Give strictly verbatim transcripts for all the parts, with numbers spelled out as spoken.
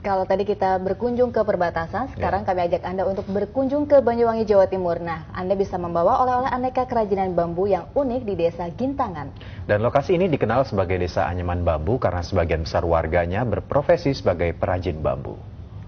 Kalau tadi kita berkunjung ke perbatasan, sekarang ya. Kami ajak Anda untuk berkunjung ke Banyuwangi, Jawa Timur. Nah, Anda bisa membawa oleh-oleh aneka kerajinan bambu yang unik di Desa Gintangan. Dan lokasi ini dikenal sebagai Desa Anyaman Bambu karena sebagian besar warganya berprofesi sebagai perajin bambu.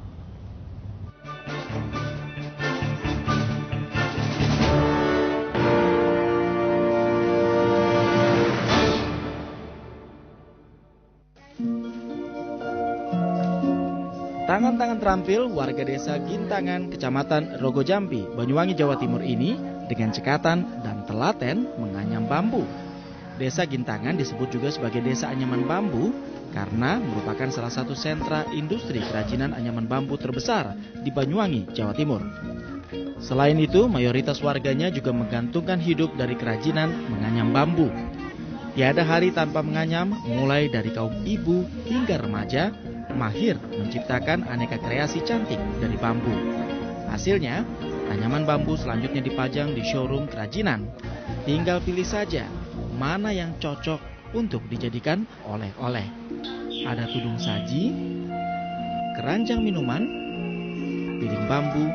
Tangan-tangan terampil warga desa Gintangan, Kecamatan Rogojampi, Banyuwangi, Jawa Timur ini dengan cekatan dan telaten menganyam bambu. Desa Gintangan disebut juga sebagai Desa Anyaman Bambu karena merupakan salah satu sentra industri kerajinan anyaman bambu terbesar di Banyuwangi, Jawa Timur. Selain itu, mayoritas warganya juga menggantungkan hidup dari kerajinan menganyam bambu. Tiada hari tanpa menganyam, mulai dari kaum ibu hingga remaja, mahir menciptakan aneka kreasi cantik dari bambu. Hasilnya, anyaman bambu selanjutnya dipajang di showroom kerajinan. Tinggal pilih saja mana yang cocok untuk dijadikan oleh-oleh. Ada tudung saji, keranjang minuman, piring bambu,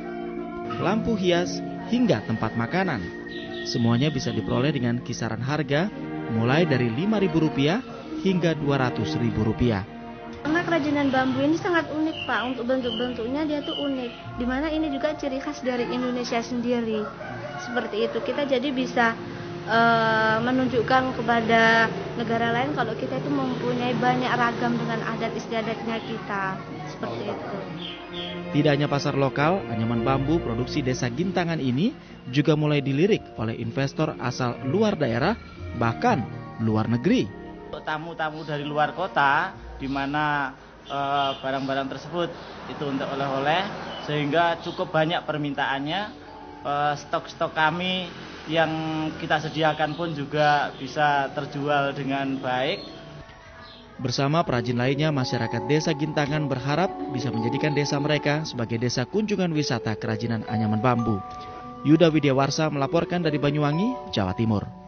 lampu hias, hingga tempat makanan. Semuanya bisa diperoleh dengan kisaran harga mulai dari lima ribu rupiah hingga dua ratus ribu rupiah. Karena kerajinan bambu ini sangat unik, Pak. Untuk bentuk-bentuknya dia tuh unik. Dimana ini juga ciri khas dari Indonesia sendiri. Seperti itu, kita jadi bisa uh, menunjukkan kepada negara lain kalau kita itu mempunyai banyak ragam dengan adat istiadatnya kita. Seperti itu. Tidak hanya pasar lokal, anyaman bambu produksi Desa Gintangan ini juga mulai dilirik oleh investor asal luar daerah, bahkan luar negeri. Untuk tamu-tamu dari luar kota, di mana uh, barang-barang tersebut itu untuk oleh-oleh, sehingga cukup banyak permintaannya. Uh, stok-stok kami yang kita sediakan pun juga bisa terjual dengan baik. Bersama perajin lainnya, masyarakat Desa Gintangan berharap bisa menjadikan desa mereka sebagai desa kunjungan wisata kerajinan anyaman bambu. Yuda Widyawarsa melaporkan dari Banyuwangi, Jawa Timur.